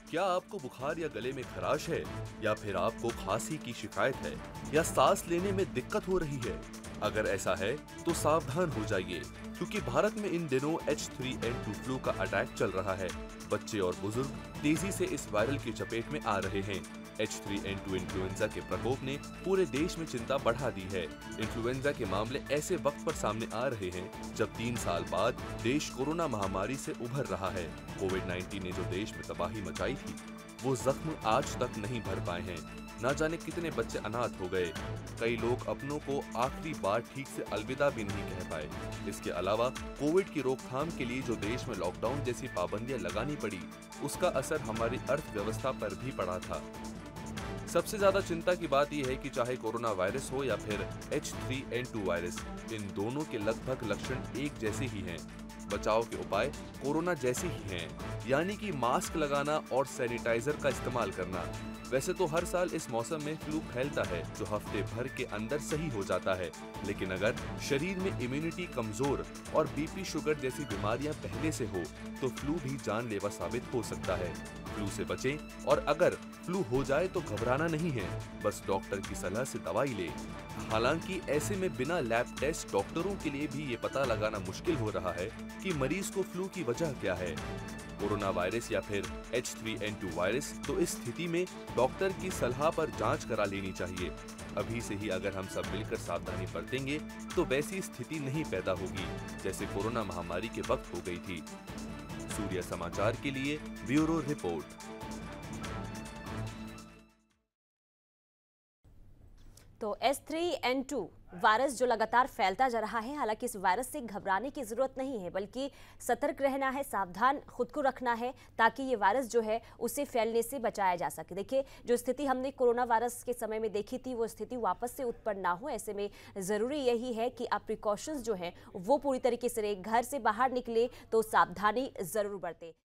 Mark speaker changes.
Speaker 1: क्या आपको बुखार या गले में खराश है, या फिर आपको खांसी की शिकायत है, या सांस लेने में दिक्कत हो रही है? अगर ऐसा है तो सावधान हो जाइए, क्योंकि भारत में इन दिनों H3N2 फ्लू का अटैक चल रहा है। बच्चे और बुजुर्ग तेजी से इस वायरल की चपेट में आ रहे हैं। H3N2 इन्फ्लुएंजा के प्रकोप ने पूरे देश में चिंता बढ़ा दी है। इन्फ्लुएंजा के मामले ऐसे वक्त पर सामने आ रहे हैं जब 3 साल बाद देश कोरोना महामारी से उभर रहा है। कोविड-19 ने जो देश में तबाही मचाई थी, वो जख्म आज तक नहीं भर पाए हैं। न जाने कितने बच्चे अनाथ हो गए। कई लोग अपनों को आखिरी बार ठीक से अलविदा भी नहीं कह पाए। इसके अलावा कोविड की रोकथाम के लिए जो देश में लॉकडाउन जैसी पाबंदियां लगानी पड़ी, उसका असर हमारी अर्थव्यवस्था पर भी पड़ा था। सबसे ज्यादा चिंता की बात यह है कि चाहे कोरोना वायरस हो या फिर H3N2 वायरस, इन दोनों के लगभग लक्षण एक जैसे ही हैं। बचाव के उपाय कोरोना जैसे ही हैं, यानी कि मास्क लगाना और सैनिटाइजर का इस्तेमाल करना। वैसे तो हर साल इस मौसम में फ्लू फैलता है, जो हफ्ते भर के अंदर सही हो जाता है, लेकिन अगर शरीर में इम्यूनिटी कमजोर और बीपी शुगर जैसी बीमारियां पहले से हो, तो फ्लू भी जानलेवा साबित हो सकता है। फ्लू से बचें, और अगर फ्लू हो जाए तो घबराना नहीं है, बस डॉक्टर की सलाह से दवाई लें। हालांकि ऐसे में बिना लैब टेस्ट डॉक्टरों के लिए भी ये पता लगाना मुश्किल हो रहा है कि मरीज को फ्लू की वजह क्या है, कोरोना वायरस या फिर H3N2 वायरस। तो इस स्थिति में डॉक्टर की सलाह पर जांच करा लेनी चाहिए। अभी से ही अगर हम सब मिलकर सावधानी बरतेंगे तो वैसी स्थिति नहीं पैदा होगी जैसे कोरोना महामारी के वक्त हो गई थी। सूर्य समाचार के लिए ब्यूरो रिपोर्ट।
Speaker 2: तो H3N2 वायरस जो लगातार फैलता जा रहा है, हालांकि इस वायरस से घबराने की जरूरत नहीं है, बल्कि सतर्क रहना है, सावधान खुद को रखना है, ताकि ये वायरस जो है उसे फैलने से बचाया जा सके। देखिए, जो स्थिति हमने कोरोना वायरस के समय में देखी थी, वो स्थिति वापस से उत्पन्न ना हो। ऐसे में जरूरी यही है कि आप प्रिकॉशंस जो हैं वो पूरी तरीके से घर से बाहर निकले तो सावधानी जरूर बरतें।